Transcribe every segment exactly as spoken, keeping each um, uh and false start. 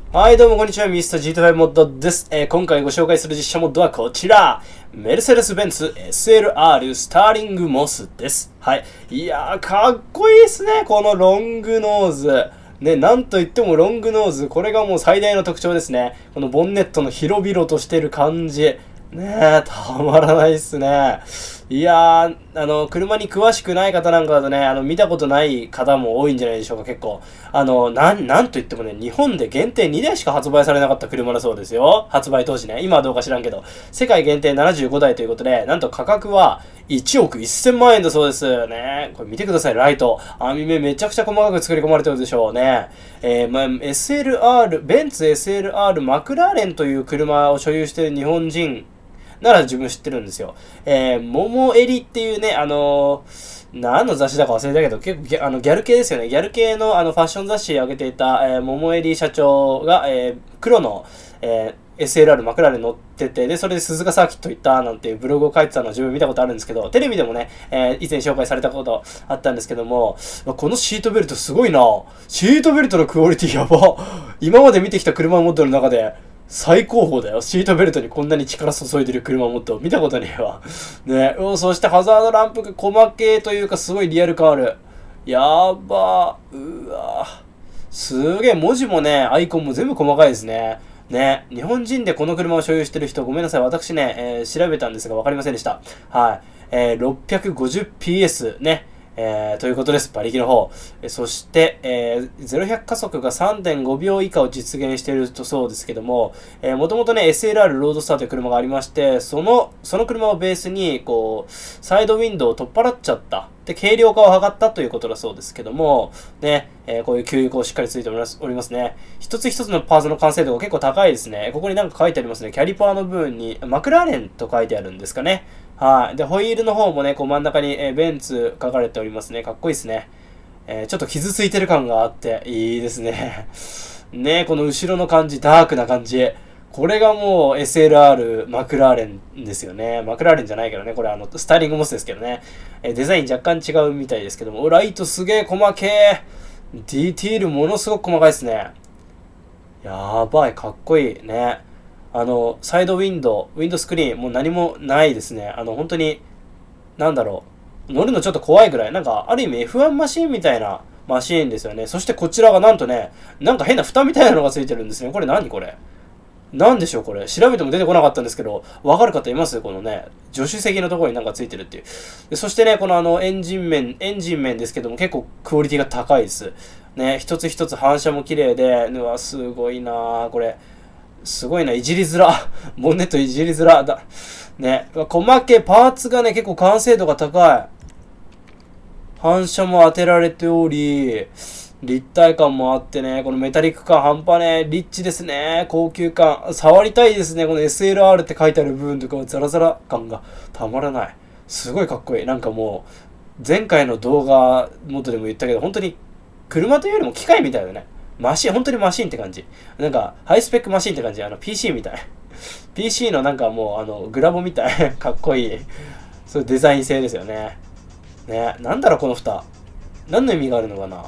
はい、どうもこんにちは。ミスタージートファイブ モッドです。えー、今回ご紹介する実写モッドはこちら。メルセデス・ベンツ エスエルアール スターリング・モスです。はい。いやー、かっこいいですね。このロングノーズ。ね、なんといってもロングノーズ。これがもう最大の特徴ですね。このボンネットの広々としてる感じ。ねえ、たまらないっすね。いやー、あの、車に詳しくない方なんかだとね、あの、見たことない方も多いんじゃないでしょうか、結構。あの、なん、なんといってもね、日本で限定にだいしか発売されなかった車だそうですよ。発売当時ね。今はどうか知らんけど。世界限定ななじゅうごだいということで、なんと価格はいちおくせんまん円だそうです。ね。これ見てください、ライト。網目めちゃくちゃ細かく作り込まれてるでしょうね。えー、まあ、エスエルアール、ベンツ エスエルアール マクラーレンという車を所有している日本人、なら自分知ってるんですよ。えー、桃エリっていうね、あのー、何の雑誌だか忘れたけど、結構ギャあのギャル系ですよね。ギャル系のあのファッション雑誌を上げていた、えー、桃エリ社長が、えー、黒の、えー、エスエルアール マクラーレン乗ってて、で、それで鈴鹿サーキット行ったなんていうブログを書いてたのを自分見たことあるんですけど、テレビでもね、えー、以前紹介されたことあったんですけども、このシートベルトすごいな。シートベルトのクオリティやば。今まで見てきた車モデルの中で、最高峰だよ。シートベルトにこんなに力注いでる車もっと見たことねえわ。ねえ。そしてハザードランプが細けというかすごいリアル感ある。やばー。うわー。すげえ。文字もね、アイコンも全部細かいですね。ね。日本人でこの車を所有してる人、ごめんなさい。私ね、えー、調べたんですが分かりませんでした。はい。えー、ろっぴゃくごじゅうピーエス ね。えー、ということです。馬力の方。えそして、えー、ゼロひゃく加速が さんてんごびょう以下を実現しているとそうですけども、えー、もともとね、エスエルアール ロードスターという車がありまして、その、その車をベースに、こう、サイドウィンドウを取っ払っちゃった。で、軽量化を図ったということだそうですけども、ね、えー、こういう給油口しっかりついております、おりますね。一つ一つのパーツの完成度が結構高いですね。ここになんか書いてありますね。キャリパーの部分に、マクラーレンと書いてあるんですかね。はい。で、ホイールの方もね、こう真ん中に、えー、ベンツ書かれておりますね。かっこいいですね。えー、ちょっと傷ついてる感があって、いいですね。ね、この後ろの感じ、ダークな感じ。これがもう エスエルアール マクラーレンですよね。マクラーレンじゃないけどね。これあの、スタイリングモスですけどね。えー、デザイン若干違うみたいですけども。ライトすげえ細けえ。ディティールものすごく細かいですね。やばい、かっこいいね。あの、サイドウィンドウ、ウィンドスクリーン、もう何もないですね。あの、本当に、なんだろう。乗るのちょっと怖いぐらい。なんか、ある意味 エフワン マシーンみたいなマシーンですよね。そしてこちらがなんとね、なんか変な蓋みたいなのがついてるんですね。これ何これなんでしょうこれ。調べても出てこなかったんですけど、わかる方いますこのね、助手席のところになんかついてるっていう。でそしてね、このあの、エンジン面、エンジン面ですけども、結構クオリティが高いです。ね、一つ一つ反射も綺麗で、うわ、すごいなぁ、これ。すごいな、いじりづら。ボンネットいじりづら。だ。ね。細け、パーツがね、結構完成度が高い。反射も当てられており、立体感もあってね、このメタリック感半端ね、リッチですね。高級感。触りたいですね。この エスエルアール って書いてある部分とかザラザラ感がたまらない。すごいかっこいい。なんかもう、前回の動画元でも言ったけど、本当に車というよりも機械みたいだね。マシン、本当にマシンって感じ。なんか、ハイスペックマシンって感じ。あの、ピーシー みたい。ピーシー のなんかもう、あの、グラボみたい。かっこいい。そういうデザイン性ですよね。ね。なんだろう、この蓋。何の意味があるのかな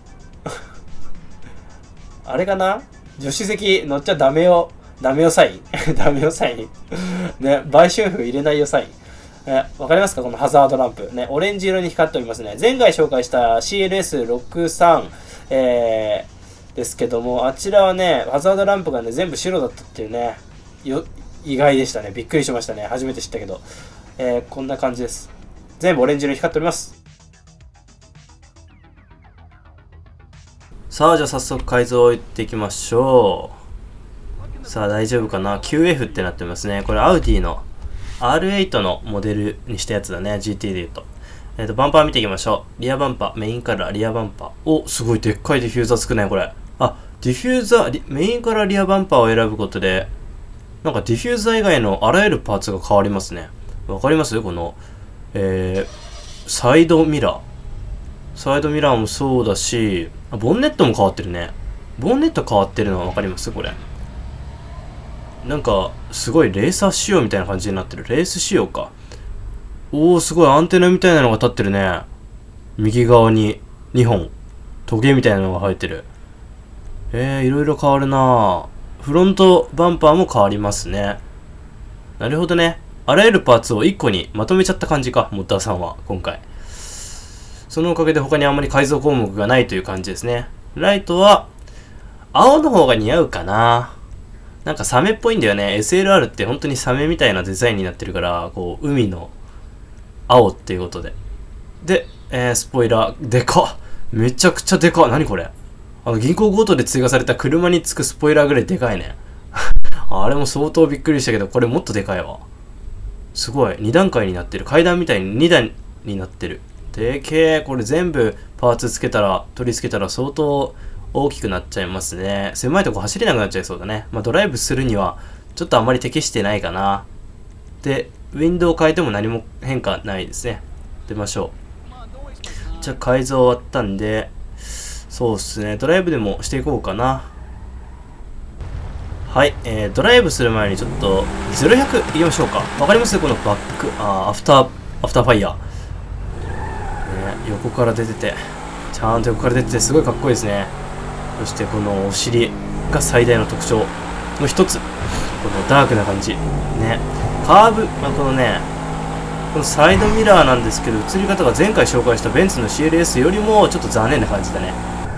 あれかな助手席乗っちゃダメよ。ダメよサインダメよサインね。売春婦入れないよサイン。え、わかりますかこのハザードランプ。ね。オレンジ色に光っておりますね。前回紹介した シーエルエスろくさん、えー、ですけども、あちらはね、ハザードランプがね、全部白だったっていうね、よ、意外でしたね。びっくりしましたね。初めて知ったけど。えー、こんな感じです。全部オレンジ色に光っております。さあ、じゃあ早速改造をいっていきましょう。さあ、大丈夫かな ?キューエフ ってなってますね。これ、アウディの アールエイト のモデルにしたやつだね。ジーティー で言うと。えっと、バンパー見ていきましょう。リアバンパー、メインカラー、リアバンパー。お、すごいでっかいディフューザーつくね、これ。あ、ディフューザー、メインからリアバンパーを選ぶことで、なんかディフューザー以外のあらゆるパーツが変わりますね。わかりますこの、えー、サイドミラー。サイドミラーもそうだし、ボンネットも変わってるね。ボンネット変わってるのはわかりますこれ。なんか、すごいレーサー仕様みたいな感じになってる。レース仕様か。おー、すごいアンテナみたいなのが立ってるね。右側ににほん。時計みたいなのが入ってる。 えー、いろいろ変わるな。フロントバンパーも変わりますね。なるほどね。あらゆるパーツをいっこにまとめちゃった感じか、モッターさんは、今回。そのおかげで他にあんまり改造項目がないという感じですね。ライトは、青の方が似合うかな。なんかサメっぽいんだよね。エスエルアール って本当にサメみたいなデザインになってるから、こう、海の青っていうことで。で、えー、スポイラー、でかっ。めちゃくちゃでかっ。何これ。あの、銀行強盗で追加された車につくスポイラーぐらいでかいね。あれも相当びっくりしたけど、これもっとでかいわ。すごい。に段階になってる。階段みたいにに段になってる。でけえ。これ全部パーツつけたら、取り付けたら相当大きくなっちゃいますね。狭いとこ走れなくなっちゃいそうだね。まあドライブするにはちょっとあんまり適してないかな。で、ウィンドウを変えても何も変化ないですね。出ましょう。じゃあ改造終わったんで、そうっすね。ドライブでもしていこうかな。はい、えー、ドライブする前にちょっとゼロひゃくいきましょうか。わかりますこのバック、あー、アフター、アフターファイヤー。ね、横から出てて、ちゃんと横から出ててすごいかっこいいですね。そしてこのお尻が最大の特徴の一つ。このダークな感じ。ね。カーブ、まあ、このね、このサイドミラーなんですけど、映り方が前回紹介したベンツの シーエルエス よりもちょっと残念な感じだね。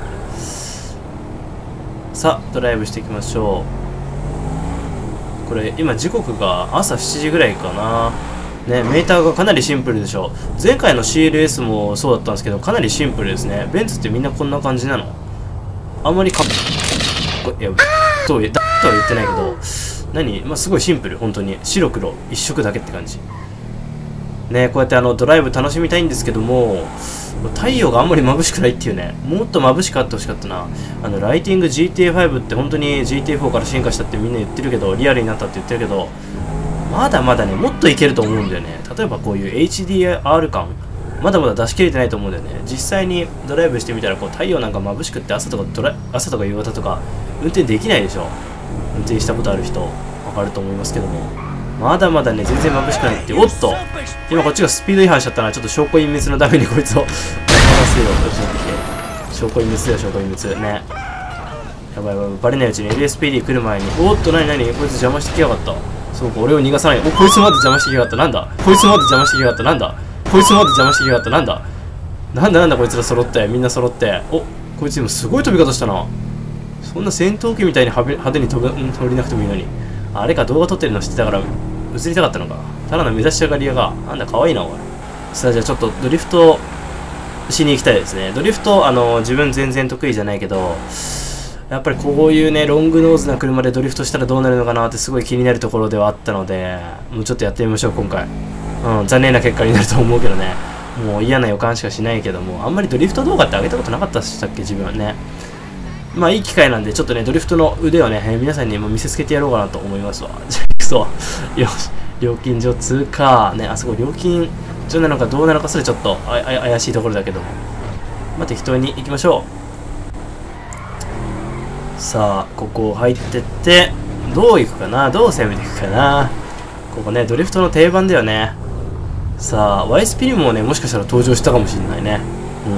さあ、ドライブしていきましょう。これ、今時刻が朝しちじぐらいかな。ね、メーターがかなりシンプルでしょ。前回の シーエルエス もそうだったんですけど、かなりシンプルですね。ベンツってみんなこんな感じなの？あんまりかっこいや、とは言ってないけど、何？まあ、すごいシンプル、本当に。白黒、一色だけって感じ。ね、こうやってあの、ドライブ楽しみたいんですけども、太陽があんまり眩しくないっていうね。もっと眩しくあってほしかったな。あの、ライティング ジーティーエーファイブ って本当に ジーティーエーフォー から進化したってみんな言ってるけど、リアルになったって言ってるけど、まだまだね、もっといけると思うんだよね。例えばこういう エイチディーアール 感、まだまだ出し切れてないと思うんだよね。実際にドライブしてみたら、こう太陽なんか眩しくって朝とかドラ朝とか夕方とか運転できないでしょ。運転したことある人、わかると思いますけども。まだまだね、全然眩しくないっていう。おっと今こっちがスピード違反しちゃったな。ちょっと証拠隠滅のためにこいつを、話せよ、こっちに来て。証拠隠滅だよ、証拠隠滅。ね。やばいやばい、バレないうちに エルエスピーディー 来る前に、おっと、なになにこいつ邪魔してきやがった。そうか、俺を逃がさない。お、こいつまで邪魔してきやがった。なんだこいつまで邪魔してきやがった。なんだこいつまで邪魔してきやがった。なんだなんだなんだこいつら揃って、みんな揃って。お、こいつ今すごい飛び方したな。そんな戦闘機みたいに派手に飛ぶ、うん、飛びなくてもいいのに。あれか、動画撮ってるの知ってたから、映りたかったのか。ただの目指し上がり屋が。なんだ、可愛いな、おい。さあ、じゃあちょっとドリフトしに行きたいですね。ドリフト、あの、自分全然得意じゃないけど、やっぱりこういうね、ロングノーズな車でドリフトしたらどうなるのかなってすごい気になるところではあったので、もうちょっとやってみましょう、今回。うん、残念な結果になると思うけどね。もう嫌な予感しかしないけども、あんまりドリフト動画って上げたことなかったでしたっけ、自分はね。まあいい機会なんで、ちょっとね、ドリフトの腕をね、えー、皆さんにも見せつけてやろうかなと思いますわ。じゃあ、行くぞ。よし。料金所通過。ね、あそこ料金所なのかどうなのか、それちょっとああ怪しいところだけども。まあ適当に行きましょう。さあ、ここ入ってって、どう行くかな、どう攻めていくかな。ここね、ドリフトの定番だよね。さあ、ワイスピにもね、もしかしたら登場したかもしれないね。うん。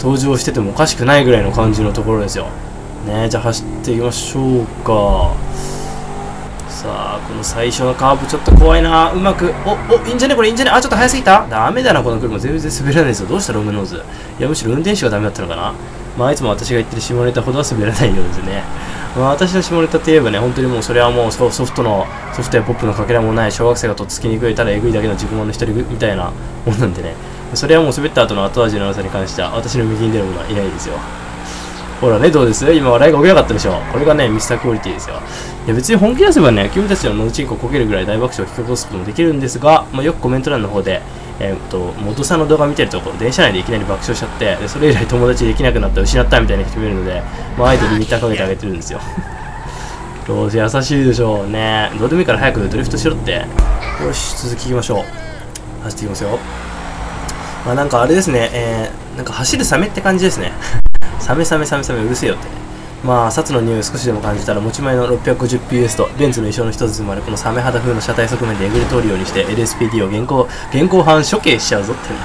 登場しててもおかしくないぐらいの感じのところですよ。ね、じゃあ走っていきましょうか。さあ、この最初のカーブちょっと怖いな。うまく、お、お、いいんじゃねこれいいんじゃねあ、ちょっと速すぎたダメだな、この車。全然滑らないですよ。どうしたロングノーズ。いや、むしろ運転手がダメだったのかな。まあ、いつも私が言ってる下ネタほどは滑らないようですね。まあ、私の下ネタって言えばね、本当にもうそれはもうソフトの、ソフトやポップのかけらもない小学生がとっつきにくい、ただえぐいだけの自己満の一人みたいなもんなんでね。それはもう滑った後の後味の良さに関しては、私の右に出る者はいないですよ。ほらね、どうです今笑いが起きなかったでしょ。これがね、ミスタークオリティですよ。いや、別に本気出せばね、君たちののちんここけるぐらい大爆笑を引き起こすこともできるんですが、まあ、よくコメント欄の方で、えー、っと、元さんの動画見てるところ、電車内でいきなり爆笑しちゃって、でそれ以来友達できなくなった、失ったみたいな人もいるので、まあ、あえてリミッターかけてあげてるんですよ。どうせ優しいでしょうね。どうでもいいから早くドリフトしろって。よし、続きいきましょう。走っていきますよ。まあなんかあれですね、えー、なんか走るサメって感じですね。サメサメサメサメうるせえよって。まあ、サツの匂いを少しでも感じたら持ち前の ろっぴゃくごじゅうピーエス とベンツの衣装の一つでもあるこのサメ肌風の車体側面でえぐり通るようにして エルエスピーディー を現行、現行犯処刑しちゃうぞって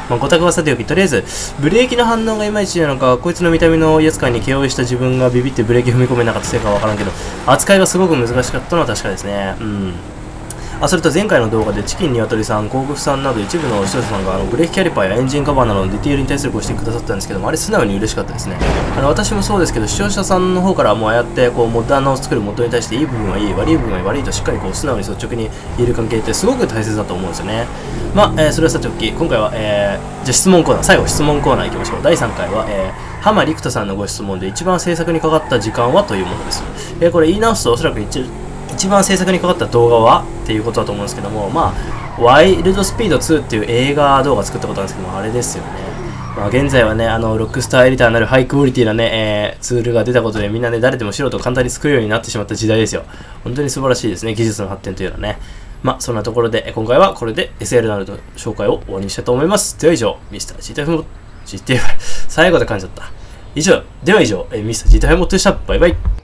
まあ、ご択はさておき、とりあえず、ブレーキの反応がいまいちなのか、こいつの見た目のやつ感に気負いした自分がビビってブレーキ踏み込めなかったせいかわからんけど、扱いがすごく難しかったのは確かですね。うん。あ、それと前回の動画でチキンニワトリさん、甲府さんなど一部の視聴者さんがあのブレーキキャリパーやエンジンカバーなどのディテールに対するご指摘くださったんですけども、あれ素直に嬉しかったですね。あの私もそうですけど、視聴者さんの方からもうああやってこうモッダーナを作る元に対していい部分はいい、悪い部分は悪いとしっかりこう素直に率直に言える関係ってすごく大切だと思うんですよね。まあ、えー、それはさておき、今回は、えー、じゃあ質問コーナー、最後質問コーナー行きましょう。だいさんかいは、えー、浜陸斗さんのご質問で一番制作にかかった時間はというものです。えー、これ言い直すとおそらく一一番制作にかかった動画はっていうことだと思うんですけども、まあ、ワイルドスピードツーっていう映画動画作ったことなんですけども、あれですよね。まあ、現在はね、あの、ロックスターエディターになるハイクオリティなね、えー、ツールが出たことでみんなね、誰でも素人簡単に作るようになってしまった時代ですよ。本当に素晴らしいですね、技術の発展というのはね。まあ、そんなところで、今回はこれで エスエル などの紹介を終わりにしたいと思います。では以上、ミスター ジーティーエフ、ジーティーエフ、最後で噛んじゃった。以上、では以上、ミスター ジーティーエフ モットでした。バイバイ。